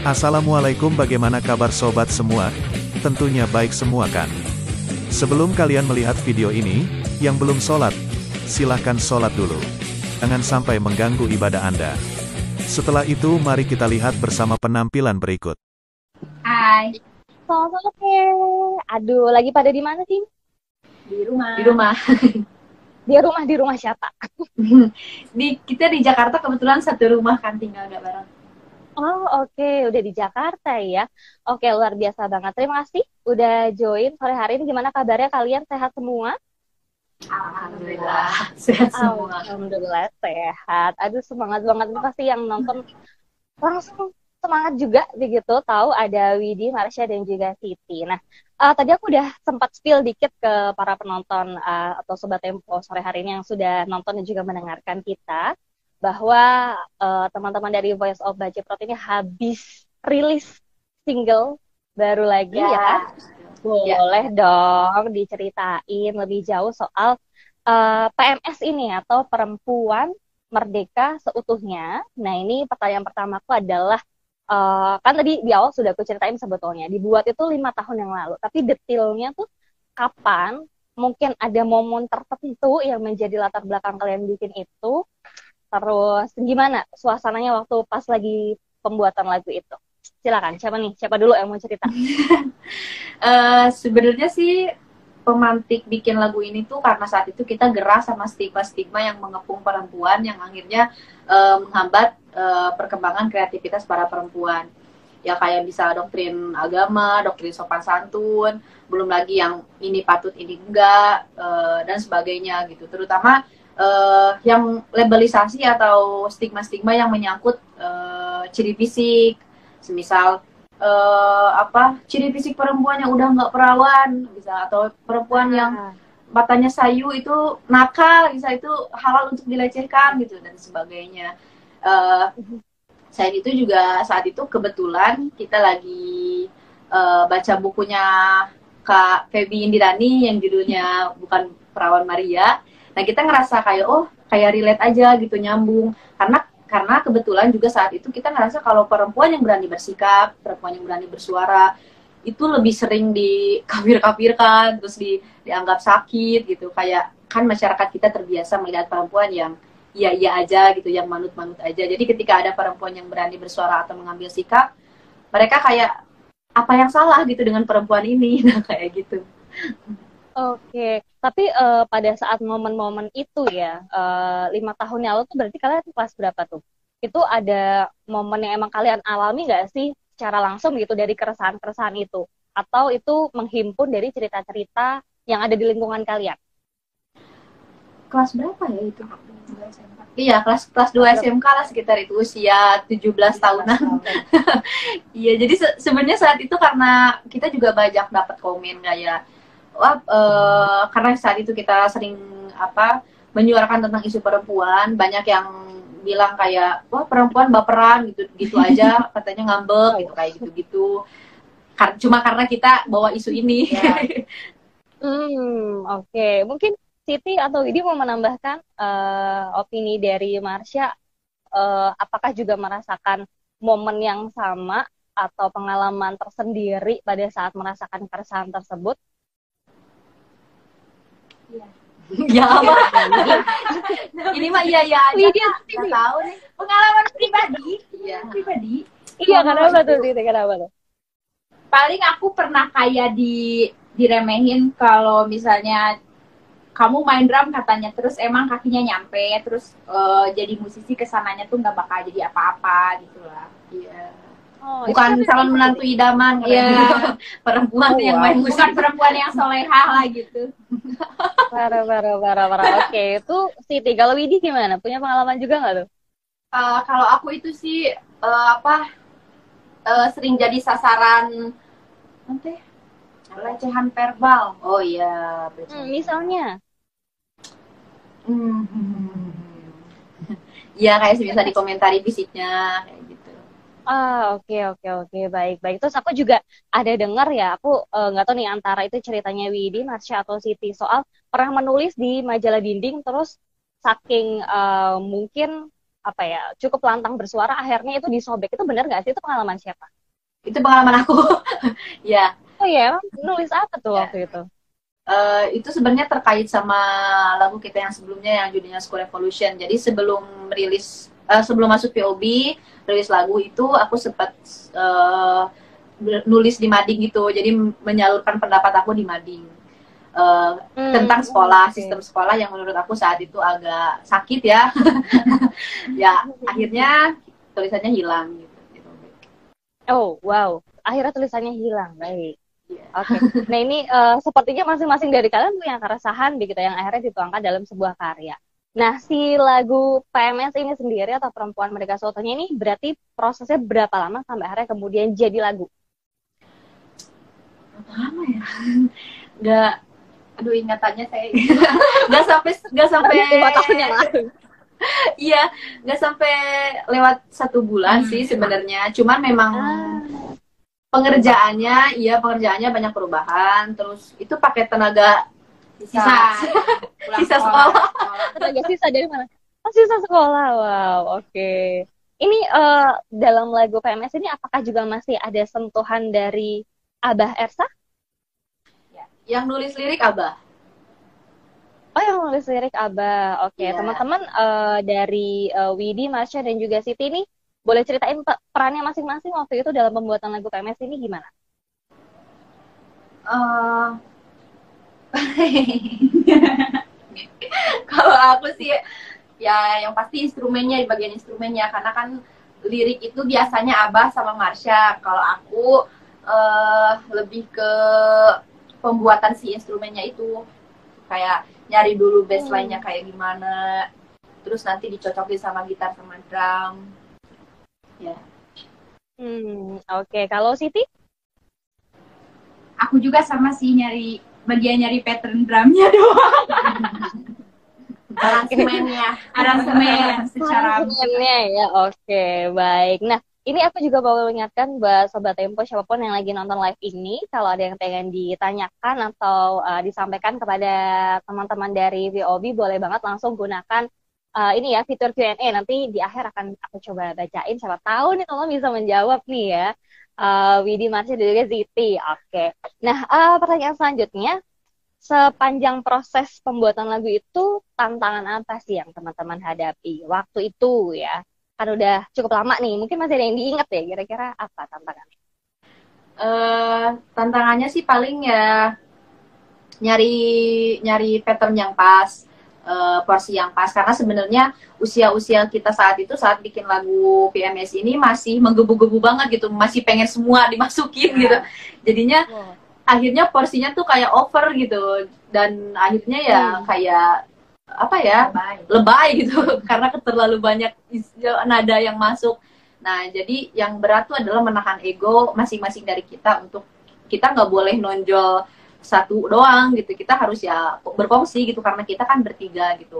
Assalamualaikum, bagaimana kabar sobat semua? Tentunya baik semua kan? Sebelum kalian melihat video ini, yang belum sholat, silahkan sholat dulu. Jangan sampai mengganggu ibadah Anda. Setelah itu mari kita lihat bersama penampilan berikut. Hai, Selamat sore. Aduh, lagi pada di mana sih? di rumah. Di rumah. Di rumah siapa? Kita di Jakarta kebetulan satu rumah kan tinggal gak bareng. Oh, oke. Udah di Jakarta ya. Oke, luar biasa banget. Terima kasih udah join sore hari ini. Gimana kabarnya kalian? Sehat semua? Alhamdulillah sehat semua. Alhamdulillah sehat. Aduh, semangat banget. Ini pasti yang nonton langsung semangat juga begitu. Tahu ada Widi, Marsha, dan juga Siti. Nah, tadi aku udah sempat spill dikit ke para penonton atau Sobat Tempo sore hari ini yang sudah nonton dan juga mendengarkan kita, bahwa teman-teman dari Voice of Baciprot ini habis rilis single baru lagi ya. Boleh dong diceritain lebih jauh soal PMS ini atau Perempuan Merdeka Seutuhnya. Nah, ini pertanyaan pertamaku adalah, kan tadi di awal sudah aku ceritain sebetulnya dibuat itu 5 tahun yang lalu, tapi detailnya tuh kapan, mungkin ada momen tertentu yang menjadi latar belakang kalian bikin itu, terus gimana suasananya waktu pas lagi pembuatan lagu itu. Silakan, siapa dulu yang mau cerita? Sebenarnya sih pemantik bikin lagu ini tuh karena saat itu kita gerah sama stigma-stigma yang mengepung perempuan yang akhirnya menghambat perkembangan kreativitas para perempuan. Ya kayak bisa doktrin agama, doktrin sopan santun, belum lagi yang ini patut ini enggak, dan sebagainya gitu. Terutama yang labelisasi atau stigma-stigma yang menyangkut ciri fisik, semisal ciri fisik perempuan yang udah nggak perawan bisa, atau perempuan yang matanya sayu itu nakal bisa, itu halal untuk dilecehkan gitu dan sebagainya. Selain itu juga saat itu kebetulan kita lagi baca bukunya Kak Feby Indirani yang judulnya Bukan Perawan Maria. Nah kita ngerasa kayak relate aja gitu, nyambung, karena kebetulan juga saat itu kita ngerasa kalau perempuan yang berani bersikap, perempuan yang berani bersuara itu lebih sering dikafir-kafirkan, terus dianggap sakit gitu. Kayak kan masyarakat kita terbiasa melihat perempuan yang iya aja gitu, yang manut-manut aja. Jadi ketika ada perempuan yang berani bersuara atau mengambil sikap, mereka kayak apa yang salah gitu dengan perempuan ini. Nah kayak gitu. Oke, tapi pada saat momen-momen itu ya, 5 tahun yang lalu tuh berarti kalian kelas berapa tuh? Itu ada momen yang emang kalian alami nggak sih secara langsung gitu dari keresahan-keresahan itu? Atau itu menghimpun dari cerita-cerita yang ada di lingkungan kalian? Kelas berapa ya itu? Iya, kelas 2 SMK lah sekitar itu, usia 17 tahunan. Iya, jadi sebenarnya saat itu karena kita juga banyak dapat komen kayak karena saat itu kita sering menyuarakan tentang isu perempuan, banyak yang bilang kayak wah perempuan baperan gitu aja, katanya ngambek gitu, kayak gitu cuma karena kita bawa isu ini. Oke. Mungkin Siti atau Widi mau menambahkan opini dari Marsha, apakah juga merasakan momen yang sama atau pengalaman tersendiri pada saat merasakan keresahan tersebut? Ya apa? Ini mah iya aja. Nggak tahu nih. Pengalaman pribadi. Iya. Pribadi. Iya, kenapa tuh Siti? Kenapa tuh? Paling aku pernah kayak diremehin kalau misalnya kamu main drum katanya, terus emang kakinya nyampe, terus jadi musisi kesananya tuh nggak bakal jadi apa-apa gitu lah. Iya. Oh, bukan calon menantu idaman ya. Perempuan yang main musik, bukan perempuan yang solehah lah gitu. Parah. Oke, itu Siti. Kalau Widi gimana? Punya pengalaman juga nggak tuh? Kalau aku itu sih sering jadi sasaran pelecehan verbal. Oh iya. Misalnya? Ya kayak bisa dikomentari fisiknya kayak gitu. Oke, baik. Terus aku juga ada dengar ya, aku nggak tahu nih antara itu ceritanya Widi, Marsha, atau Siti, soal pernah menulis di majalah Dinding, terus saking mungkin cukup lantang bersuara, akhirnya itu disobek. Itu benar nggak sih? Itu pengalaman siapa? Itu pengalaman aku. Ya. Oh ya, nulis apa tuh Ya. waktu itu? Itu sebenarnya terkait sama lagu kita yang sebelumnya yang judulnya School Revolution. Jadi sebelum masuk POB, rilis lagu itu aku sempat nulis di mading gitu. Jadi menyalurkan pendapat aku di mading. Tentang sekolah, sistem sekolah yang menurut aku saat itu agak sakit ya. Ya, akhirnya tulisannya hilang gitu. Oh, wow. Akhirnya tulisannya hilang. Baik. Yeah. Oke. Nah, ini sepertinya masing-masing dari kalian punya keresahan begitu yang akhirnya dituangkan dalam sebuah karya. Nah, si lagu PMS ini sendiri atau Perempuan Merdeka Seutuhnya ini berarti prosesnya berapa lama sampai akhirnya kemudian jadi lagu? Berapa lama ya? Nggak, aduh ingatannya saya nggak sampai 5 tahun yang lalu. Iya, nggak sampai lewat 1 bulan sih sebenarnya. Cuman memang pengerjaannya banyak perubahan. Terus itu pakai tenaga sisa sekolah. Tenaga sisa dari mana? Oh, sisa sekolah. Wow, oke. Ini dalam lagu PMS ini apakah juga masih ada sentuhan dari Abah Ersa? Yang nulis lirik Abah. Oh, yang nulis lirik Abah. Oke, Iya. teman-teman dari Widi, Marsha, dan juga Siti ini boleh ceritain perannya masing-masing waktu itu dalam pembuatan lagu PMS ini gimana? Kalau aku sih ya yang pasti instrumennya, di bagian instrumennya, karena kan lirik itu biasanya Abah sama Marsha. Kalau aku lebih ke pembuatan si instrumennya itu, kayak nyari dulu bassline-nya kayak gimana, terus nanti dicocokin sama gitar sama drum. Ya. Oke. Kalau Siti? Aku juga sama sih, bagian nyari pattern drumnya doang. aransemen secara Aransemennya ya. Oke, baik. Nah, ini aku juga mau mengingatkan buat Sobat Tempo, siapapun yang lagi nonton live ini, kalau ada yang pengen ditanyakan atau disampaikan kepada teman-teman dari VOB, boleh banget langsung gunakan ini ya, fitur Q&A. Nanti di akhir akan aku coba bacain, siapa tahu nih teman bisa menjawab nih ya. Widi, Marsha, dan juga Siti. Oke. Nah, pertanyaan selanjutnya, sepanjang proses pembuatan lagu itu, tantangan apa sih yang teman-teman hadapi waktu itu ya? Kan udah cukup lama nih, mungkin masih ada yang diingat ya, kira-kira apa tantangannya? Tantangannya sih paling ya nyari pattern yang pas, porsi yang pas, karena sebenarnya usia kita saat itu, saat bikin lagu PMS ini masih menggebu-gebu banget gitu, masih pengen semua dimasukin gitu, jadinya akhirnya porsinya tuh kayak over gitu, dan akhirnya ya kayak apa ya, lebay gitu karena terlalu banyak nada yang masuk. Nah, jadi yang berat tuh adalah menahan ego masing-masing dari kita, untuk kita nggak boleh nonjol satu doang gitu, kita harus ya berfungsi gitu, karena kita kan bertiga gitu.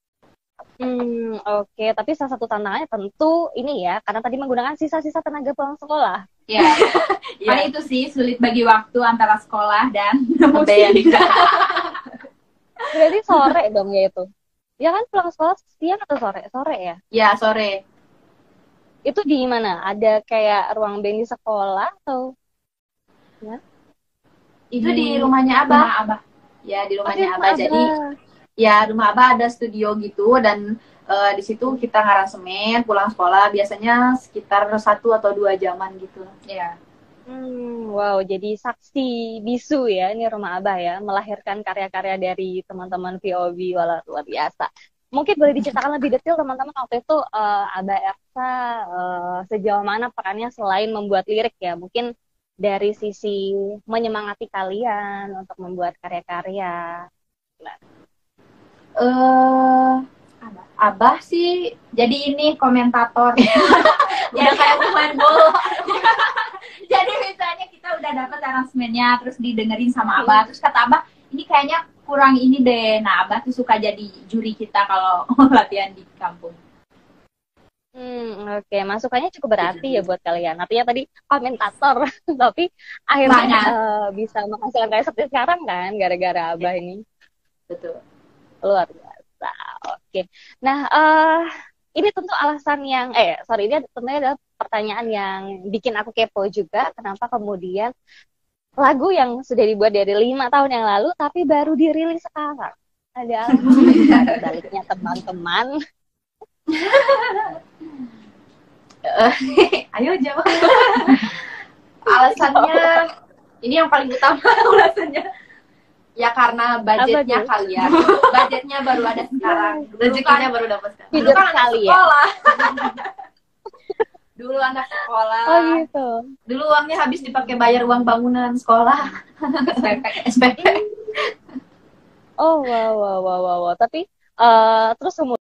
Oke. Tapi salah satu tantangannya tentu ini ya, karena tadi menggunakan sisa-sisa tenaga pulang sekolah. Ya, paling itu sih sulit bagi waktu antara sekolah dan musik. Berarti sore dong ya itu? Ya kan, pulang sekolah siang atau sore? Sore ya? Ya, sore. Itu di mana? Ada kayak ruang band di sekolah atau? Ya? Itu di rumahnya Abah. Ya, di rumahnya Abah. Jadi ya, rumah Abah ada studio gitu, dan di situ kita ngaransemen pulang sekolah biasanya sekitar 1 atau 2 jaman gitu. Ya. Wow, jadi saksi bisu ya, ini rumah Abah ya, melahirkan karya-karya dari teman-teman VOB, luar biasa. Mungkin boleh diceritakan lebih detail teman-teman waktu itu Abah Ersa sejauh mana perannya selain membuat lirik ya, mungkin dari sisi menyemangati kalian untuk membuat karya-karya. Abah sih jadi ini komentator. Udah kayak pemain bola. Jadi misalnya kita udah dapat aransemennya, terus didengerin sama Abah, terus kata Abah, ini kayaknya kurang ini deh. Nah, Abah tuh suka jadi juri kita kalau latihan di kampung. Oke, masukannya cukup berarti ya buat kalian. Artinya tadi komentator, tapi akhirnya bisa menghasilkan kayak seperti sekarang kan, gara-gara Abah ini. Betul. Luar biasa. Oke. Nah, ini tentu alasan yang ini tentunya adalah pertanyaan yang bikin aku kepo juga, kenapa kemudian lagu yang sudah dibuat dari 5 tahun yang lalu tapi baru dirilis sekarang? Ada alasan baliknya teman-teman? Ayo jawab. Alasannya ini yang paling utama alasannya ya karena budgetnya kali ya. Budgetnya baru ada sekarang. Rezekinya baru dapat sekarang. Dulu kan anak sekolah. Dulu anak sekolah. Oh gitu. Dulu uangnya habis dipakai bayar uang bangunan sekolah. SPP. Oh wow. Tapi terus